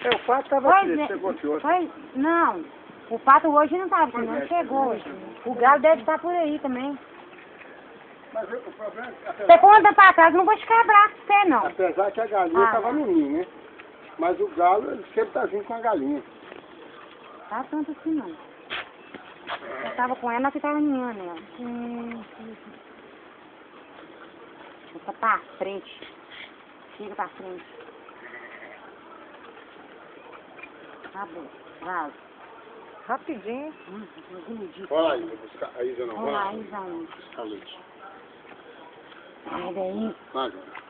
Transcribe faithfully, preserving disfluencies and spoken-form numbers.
É, o pato tava Pois aqui, é, chegou aqui hoje. pois, não, o pato hoje não tava aqui, não é, chegou hoje. O galo deve estar por aí também. Mas o problema é que, Você conta pra casa, não vou te quebrar com você não. apesar que a galinha Ah, tava não. no ninho, né? Mas o galo ele sempre tá vindo com a galinha. Tá tanto assim não. Eu tava com ela que tava ninhando ela. Hum, Fica pra frente. Fica pra frente. Tá bom, vaza. Rapidinho. Hum, entendi. Olha aí, vou buscar. A Isa não Olha lá, vai. Isa. Buscar leite. Sai daí. Vai, João.